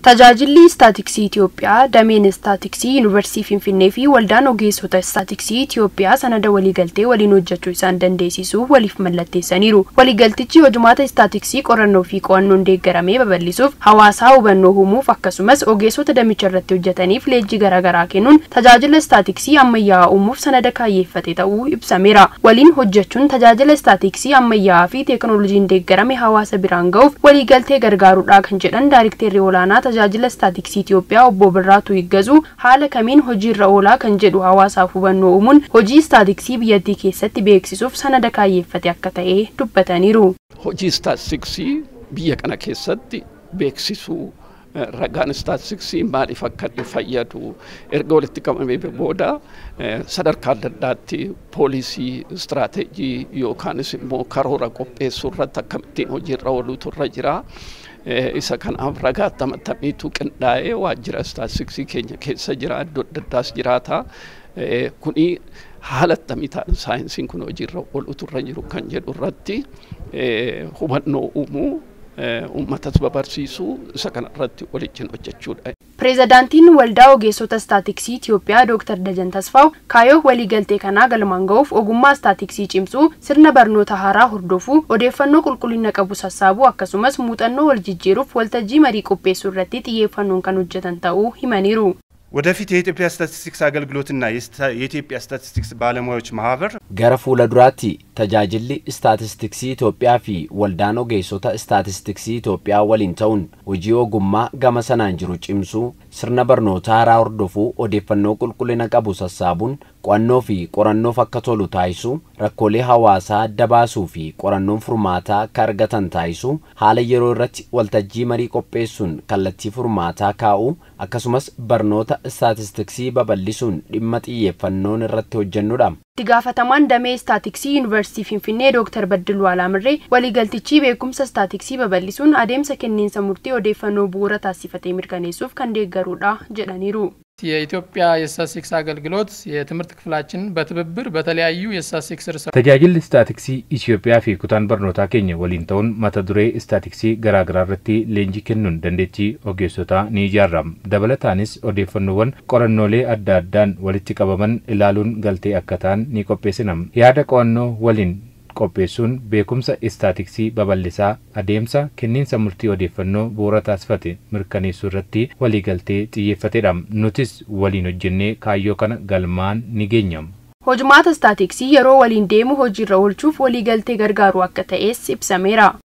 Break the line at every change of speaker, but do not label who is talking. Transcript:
Tajaajilli Istaatiksii Itoophiyaa dameen Istaatiksii Yuunivarsiitii Finfinnee fi waldaan ogeessota Istaatiksii Itoophiyaa sanada waliigaltee waliin hojjechuu isaan dandeessisuuf waliif mallatteessaniiru. Waliigaltichi hojumaata Istaatiksii qorannoo fi qo'annoon deeggaramee babal'isuuf hawaasaa hubannoo uumuuf akkasumas ogeessota damicha irratti hojjetaniif leenjii garaagaraa kennuun tajaajila Istaatiksii ammayyaa uumuuf sanada kaayyeeffate ta'uu ibsameera. Waliin hojjechuun tajaajila Istaatiksii ammayyaa fi teekinooloojiin deeggarame hawaasa biraan ga'uuf waliigaltee gargaaruudha kan jedhan Daayirikteerri olaanaa tajaajila Istaatiksii Itoophiyaa obbo Birraatu Higazuu haala kamiin hojiirra oolaa kan jedhu hawaasaaf hubannoo uumuun hojii Istaatiksii biyyattii keessatti beeksisuuf sanada kaayyeeffate akka ta'e dubbataniiru.
Hojii Istaatiksii biyya kana keessatti beeksisuu ragaan Istaatiksii maaliif akka fayyadu erga walitti qabamee booda sadarkaa adda addaatti poolisii istiraateejii yookaanis immoo karoora qopheessuu irratti akkamittiin hojiirra ooluutu irra jira. Isa kanaaf ragaa tamamiitu qindaa'ee waajjira Istaatiksii keenya keessa jira iddoo adda addaas jiraata. Kuni haala tamitaan saayinsiin kun hojiirra ooluutu irra jiru kan jedhu irratti hubannoo uumuu uummatas barsiisuu isa kana irratti waliin hojjechuudha.
Pireezidaantiin waldaa ogeessota Istaatiksii Itoophiyaa Dr. Dajan Tasfaaw kaayoo waliigaltee kanaa galmaan ga'uuf ogummaa Istaatiksii cimsuu, sirna barnoota haaraa hordofuu, odeeffannoo qulqullina qabu sassaabuu akkasumas muuxannoo wal jijjiiruuf waltajjii marii qopheessuu irratti xiyyeeffannoon kan hojjetan ta'uu himaniiru.
ወደፊት የኢትዮጵያ ስታቲስቲክስ አገልግሎትና የኢትዮጵያ ስታቲስቲክስ ባለሙያዎች ማህበር
gara fuula duraatti tajaajilli Istaatistiksii Itoophiyaa fi waldaan ogeessota Istaatistiksii Itoophiyaa waliin ta'uun hojii ogummaa gama sanaan jiru cimsuu, sirna barnoota haaraa hordofuu, odeeffannoo qulqullina qabu sassaabuun, qo'annoo fi qorannoof akka tolu taasisuu, rakkoolee hawaasaa adda baasuu fi qorannoon furmaataa akka argatan taasisuu, haala yeroo irratti waltajjii marii qopheessuun kallattii furmaataa kaa'uu, akkasumas barnoota Istaatistiksii babal'isuun dhimma xiyyeeffannoon irratti hojjennuudha.
Itti gaafatamaan damee Istaatiksii Yuunivarsiitii Finfinnee Dr. Baddaluu Alaamirree waliigaltichi beekumsa Istaatiksii babal'isuun adeemsa kenniinsa murtii odeeffannoo bu'uura taasifatee mirkaneessuuf kan deeggaruudha jedhaniiru.
የኢትዮጵያ የስታቲስቲክስ አገልግሎት የትምህርት ክፍላችን በትብብር በተለያዩ የስታቲስቲክስ ርዕሰ
tajaajilli Istaatiksii Itoophiyaa fi kutaan barnootaa keenya waliin ta'uun mata duree Istaatiksii garaagaraa irratti leenjii kennuun dandeettii ogeessotaa ni ijaarama. Dabalataanis odeeffannoowwan qorannoolee adda addaan walitti qabaman ilaaluun galtee akka ta'an ni qopheessinama. Yaada qo'annoo waliin qopheessuun beekumsa Istaatiksii babal'isaa adeemsa kenniinsa murtii odeeffannoo bu'uura taasifate mirkaneessuu irratti waliigaltee xiyyeeffatedha. Nutis waliin hojjennee kaayyoo kana galmaan ni geenyam.
Hojumaata Istaatiksii yeroo waliin deemu hojiirra oolchuuf waliigaltee gargaaru akka ta'es ibsameera.